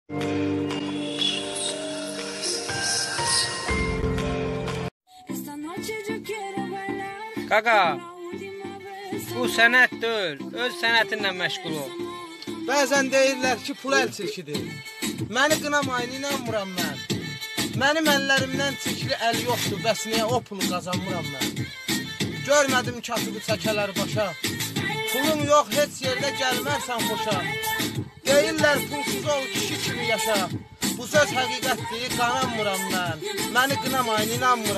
Qaqa, bu sənət deyil, öz sənətinlə məşğul ol. Bəzən deyirlər ki, pul əl çirkidir. Məni qınamayın, inanmıram mən. Mənim əllərimdən çirkli əl yoxdur, bəs niyə o pulu qazanmıram mən? Görmədim kasıbı çəkələr başa. Pulun yox, heç yerdə gəlmərsən xoşa. Deyirlər pulsuz ol, kişi kimi yaşa. Bu söz həqiqətdir, qananmıram mən. Məni qınamayın, inanmıram.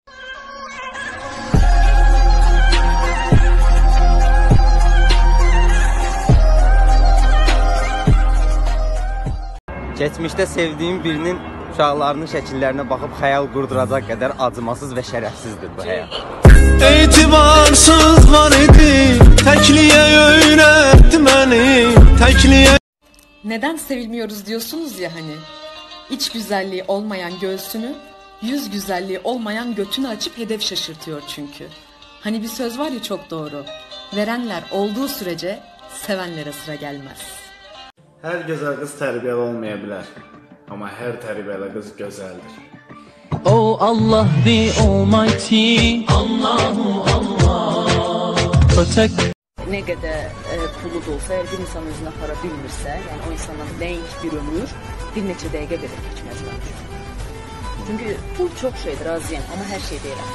Keçmişdə sevdiyim birinin uşaqlarının şəkillərinə baxıb xəyal qurduracaq qədər acımasız və şərəfsizdir bu həyat. Etibarsız var idi, təkliyə öyrətdi məni, təkliyə... Neden sevilmiyoruz diyorsunuz ya hani. İç güzelliği olmayan göğsünü, yüz güzelliği olmayan götünü açıp hedef şaşırtıyor çünkü. Hani bir söz var ya çok doğru. Verenler olduğu sürece sevenlere sıra gelmez. Hər gözəl qız tərbiyəli olmaya bilər, amma hər tərbiyəli qız gözəldir. Oh Allah the Almighty, Allahu Allah, protect. Ne kadar pulu da olsa, eğer bir insan özünü apara bilmirsə, yani o insandan denk bir ömür bir neçə dəqiqə belə keçməz bence. Çünkü pul çok şeydir, razıyım ama her şey değil.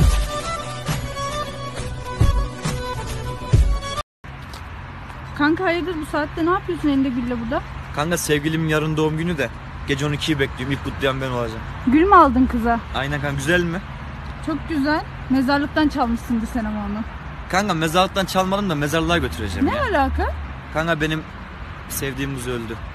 Kanka hayırdır bu saatte ne yapıyorsun elinde gülle burada? Kanka sevgilimin yarın doğum günü de gece 12'yi bekliyorum. İlk kutlayan ben olacağım. Gül mü aldın kıza? Aynen kanka, güzel mi? Çok güzel. Mezarlıktan çalmışsındır sen ama onu. Kanka mezarlıktan çalmadım da mezarlığa götüreceğim Ne ya. alaka? Kanka benim sevdiğim kız öldü.